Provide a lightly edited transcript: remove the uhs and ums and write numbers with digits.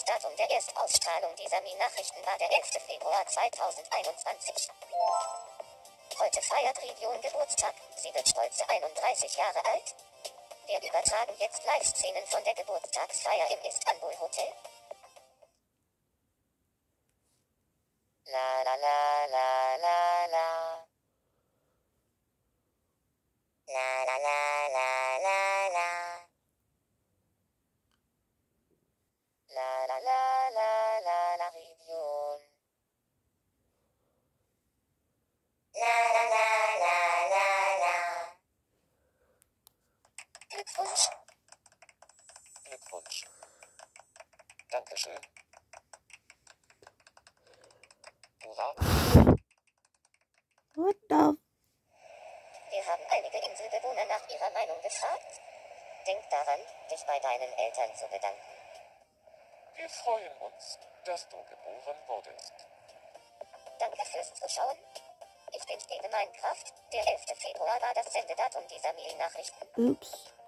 Datum der Erstausstrahlung dieser Nachrichten war der 11. Februar 2021. Heute feiert Rhiwion Geburtstag. Sie wird stolze 31 Jahre alt. Wir übertragen jetzt Live-Szenen von der Geburtstagsfeier im Istanbul Hotel. La la la la la la. La la la la la la. La la la la la la Rhiwion. La la la la la la. Glückwunsch. Glückwunsch. Dankeschön. Hurra. What the? Wir haben einige Inselbewohner nach ihrer Meinung gefragt. Denk daran, dich bei deinen Eltern zu bedanken. Wir freuen uns, dass du geboren wurdest. Danke fürs Zuschauen. Ich bin Spiele Minecraft. Der 11. Februar war das Sendedatum dieser Mail-Nachrichten. Ups.